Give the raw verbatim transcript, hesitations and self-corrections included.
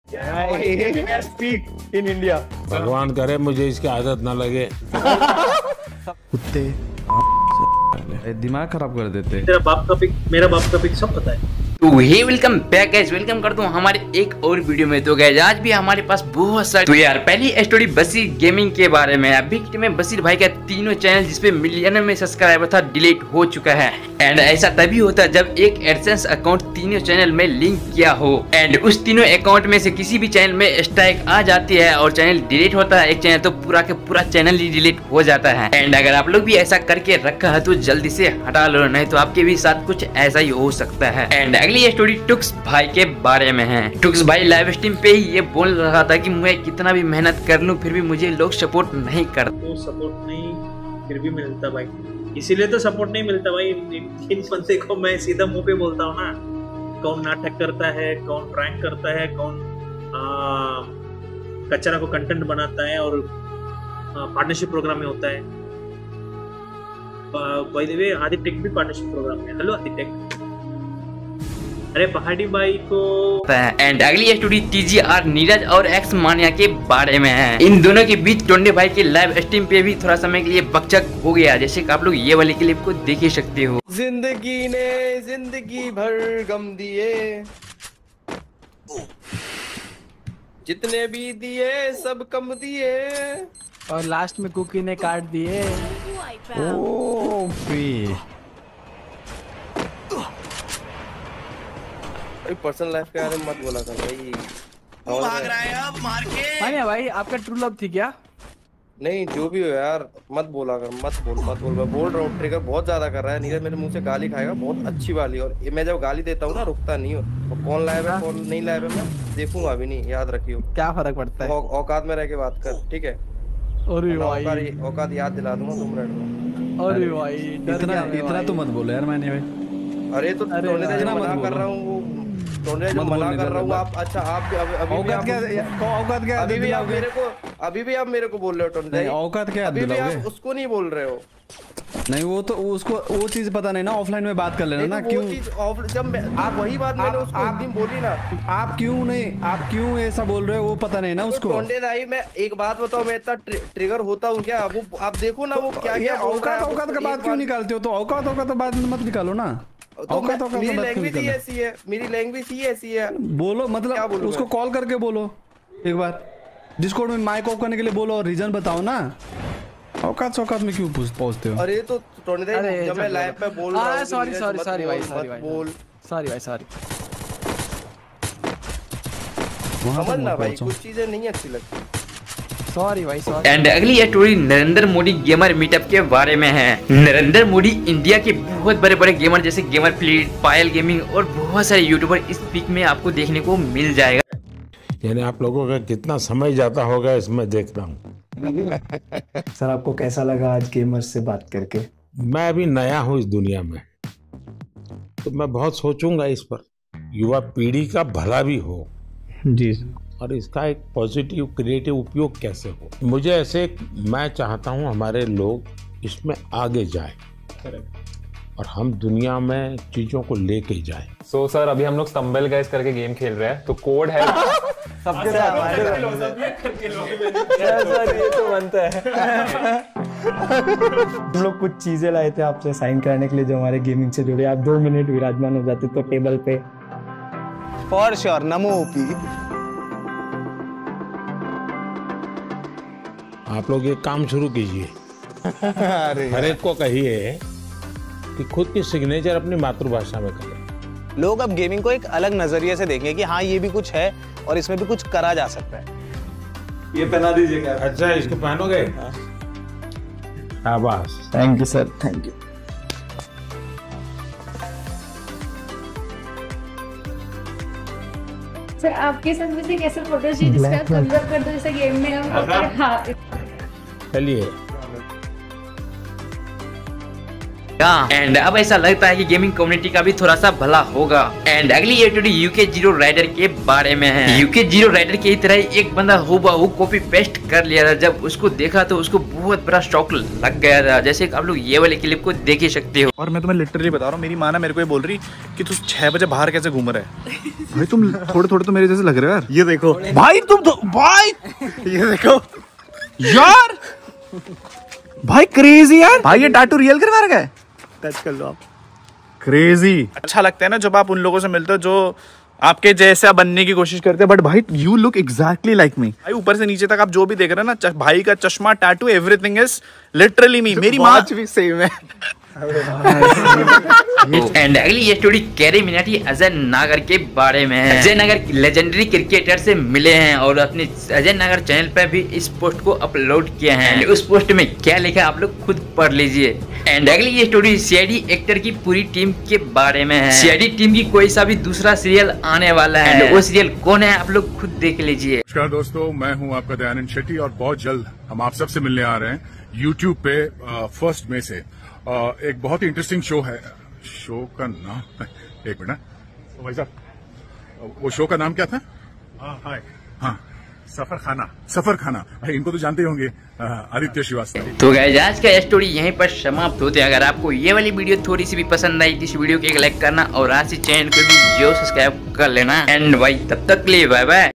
Speak in India. भगवान करे मुझे इसकी आदत ना लगे। कुत्ते दिमाग खराब कर देते। तेरा बाप का पिक, मेरा बाप का पिक सब पता है। तो hey welcome back guys, welcome करता हूँ हमारे एक और वीडियो में। तो गाइस आज भी हमारे पास बहुत सारे। तो यार पहली स्टोरी बसीर गेमिंग के बारे में। अभी में बसीर भाई का तीनों चैनल जिसपे मिलियन में सब्सक्राइबर था डिलीट हो चुका है। एंड ऐसा तभी होता है जब एक एडसेंस अकाउंट तीनों चैनल में लिंक किया हो एंड उस तीनों अकाउंट में से किसी भी चैनल में स्ट्राइक आ जाती है और चैनल डिलीट होता है एक चैनल, तो पूरा के पूरा चैनल ही डिलीट हो जाता है। एंड अगर आप लोग भी ऐसा करके रखा है तो जल्दी से हटा लो, नहीं तो आपके भी साथ कुछ ऐसा ही हो सकता है। एंड अगली स्टोरी टुक्स भाई के बारे में है। टुक्स भाई लाइव स्ट्रीम पे ही ये बोल रहा था कि मैं कितना भी मेहनत कर लूं फिर भी मुझे लोग सपोर्ट नहीं करते। तो सपोर्ट नहीं फिर भी मिलता भाई, इसीलिए तो सपोर्ट नहीं मिलता भाई। इन बंदे को मैं सीधा मुंह पे बोलता हूँ ना, कौन नाटक करता है, कौन प्रैंक करता है, कौन कचरा को कंटेंट बनाता है और पार्टनरशिप प्रोग्राम में होता है। By the way Aditya tech भी पार्टनरशिप प्रोग्राम में। Hello Aditya tech. अरे पहाड़ी भाई को। एंड अगली स्टोरी टीजीआर नीरज और एक्स मानिया के बारे में है। इन दोनों के बीच टोंडे भाई के लाइव स्ट्रीम पे भी थोड़ा समय के लिए बकचक हो गया, जैसे कि आप लोग ये वाली क्लिप को देख ही सकते हो। जिंदगी ने जिंदगी भर गम दिए, जितने भी दिए सब कम दिए, और लास्ट में कुकी ने काट दिए। पर्सनल लाइफ के बारे में मत बोला कर भाई। वो भाग रहा है अब मार के। मानिया भाई आपका ट्रू लव थी क्या? नहीं जो भी हो यार मत बोला कर, मत बोल मत बोल। मैं बोल रहा हूँ ट्रिगर बहुत ज्यादा कर रहा है। नीरज मेरे मुंह से गाली खाएगा, बहुत अच्छी वाली। और मैं जब गाली देता हूँ ना रुकता नहीं हो। तो कौन लाइव है कौन नहीं लाइव है मैं देखूंगा अभी नहीं, याद रखियो। क्या फर्क पड़ता है? औकात में रह के बात कर, ठीक है? अरे भाई औकात याद दिला दूंगा तुम रहना। अरे भाई इतना इतना तो मत बोलो यार मैंने भाई। अरे तो टोने जो मना कर रहा हूँ, टोने जो मना कर रहा हूँ आप। अच्छा आप अभी अभी औकात क्या औकात क्या अभी भी आप मेरे को अभी भी आप मेरे को बोल रहे हो टोने? औकात क्या अभी भी आप उसको नहीं बोल रहे हो? नहीं वो तो उसको वो चीज पता नहीं ना, ऑफलाइन में बात कर लेना ना। क्यों जब आप वही बात मैंने उसको एक दिन बोली ना, आप क्यों नहीं आप क्यों ऐसा बोल रहे हो वो पता नहीं ना उसको। टोंडे भाई मैं एक बात बताओ, मैं इतना ट्रिगर होता हूँ क्या? वो आप देखो ना वो क्या क्या औकात औकात का बात क्यों निकालते हो? तो औकात औकात बात मत निकालो ना। तो मेरी लैंग्वेज ही ऐसी है, मेरी लैंग्वेज ही ऐसी है। बोलो मतलब उसको कॉल करके बोलो एक बार, डिस्कॉर्ड में माइक ऑफ करने के लिए बोलो और रीजन बताओ ना। औकात औकात में क्यों पहुंचते हो? अरे तो जब मैं लाइव पे बोल रहा हूं, सॉरी सॉरी सॉरी भाई सॉरी भाई बोल सॉरी भाई सॉरी। समझना भाई कुछ चीजें नहीं अच्छी लगती। सॉरी भाई सॉरी। एंड अगली story Narendra Modi gamer meetup के बारे में है। नरेंद्र मोदी इंडिया के बहुत बड़े बड़े गेमर जैसे गेमर फ्लीट, पायल गेमिंग और बहुत सारे यूट्यूबर इस पिक में आपको देखने को मिल जाएगा। यानी आप लोगों का कितना समय जाता होगा इसमें देख रहा हूँ। सर आपको कैसा लगा आज गेमर्स से बात करके? मैं अभी नया हूँ इस दुनिया में, तो मैं बहुत सोचूंगा इस पर। युवा पीढ़ी का भला भी हो जी और इसका एक पॉजिटिव क्रिएटिव उपयोग कैसे हो। मुझे ऐसे मैं चाहता हूँ हमारे लोग इसमें आगे जाए और हम दुनिया में चीजों को लेके जाए। सो so, सर अभी हम लोग स्टम्बल गाइस करके गेम खेल रहे हैं, तो कोड है सबके साथ ये तो बनता है। हम लोग कुछ चीजें लाए थे आपसे साइन कराने के लिए जो हमारे गेमिंग से जुड़े। आप दो मिनट विराजमान हो जाते तो टेबल पे। For sure NaMo OP. आप लोग एक काम शुरू कीजिए, हर एक को कहिए कि खुद की सिग्नेचर अपनी मातृभाषा में करें। लोग अब गेमिंग को एक अलग नजरिए से देखेंगे कि हाँ ये भी कुछ है और इसमें भी कुछ करा जा सकता है। ये पहना दीजिएगा। अच्छा इसको पहनोगे? शाबाश। Thank you sir, thank you. Sir आपके साथ में से कैसे फोटो चाहिए जिसका कन्वर्ट कर दो जैसे गेम में हम। हाँ चलिए एंड अब ऐसा लगता है कि गेमिंग कम्युनिटी का भी थोड़ा सा भला होगा। एंड अगली ये स्टोरी यूके जीरो राइडर के बारे में है। यूके जीरो राइडर की तरह एक बंदा हूबहू कॉपी पेस्ट कर लिया था। जब उसको देखा तो उसको बहुत बड़ा शॉक लग गया था, जैसे आप लोग ये वाले क्लिप को देख ही सकते हो। और मैं तुम्हें लिटरली बता रहा हूँ, मेरी माँ ना मेरे को ये बोल रही कि तू छह बजे बाहर कैसे घूम रहा है। भाई तुम थोड़े थोड़े तो मेरे जैसे लग रहे हो यार। ये देखो भाई, तुम तो भाई ये देखो यार, भाई क्रेजी यार। भाई ये टैटू रियल करवा रखा है, टच कर लो आप। क्रेजी अच्छा लगता है ना जब आप उन लोगों से मिलते हो जो आपके जैसा बनने की कोशिश करते हैं। बट भाई you look exactly like me. भाई ऊपर से नीचे तक आप जो भी देख रहे हैं ना, भाई का चश्मा, tattoo, everything is literally me. मेरी माँ भी सेम है। एंड अगली ये स्टोरी कैरी मिनाटी अजय नागर के बारे में है। अजय नागर लेजेंडरी क्रिकेटर से मिले हैं और अपने अजय नागर चैनल पर भी इस पोस्ट को अपलोड किया है। उस पोस्ट में क्या लिखा है आप लोग खुद पढ़ लीजिए। एंड अगली ये स्टोरी सीआईडी एक्टर की पूरी टीम के बारे में है। सीआईडी टीम की कोई सा भी दूसरा सीरियल आने वाला है, वो सीरियल कौन है आप लोग खुद देख लीजिए। नमस्कार दोस्तों, मैं हूं आपका दयानंद शेट्टी और बहुत जल्द हम आप सबसे मिलने आ रहे हैं यूट्यूब पे फर्स्ट मई से। Uh, एक बहुत ही इंटरेस्टिंग शो है। शो का नाम एक मिनट भाई साहब, वो शो का नाम क्या था? हाय हाँ सफर खाना। सफर खाना भाई इनको तो जानते होंगे, आदित्य श्रीवास्तव। तो गाइस आज का स्टोरी यहीं पर समाप्त होते हैं। अगर आपको ये वाली वीडियो थोड़ी सी भी पसंद आई तो इस वीडियो को एक लाइक करना और आज से चैनल को भी जो सब्सक्राइब कर लेना। एंड भाई तब तक के लिए बाय बाय।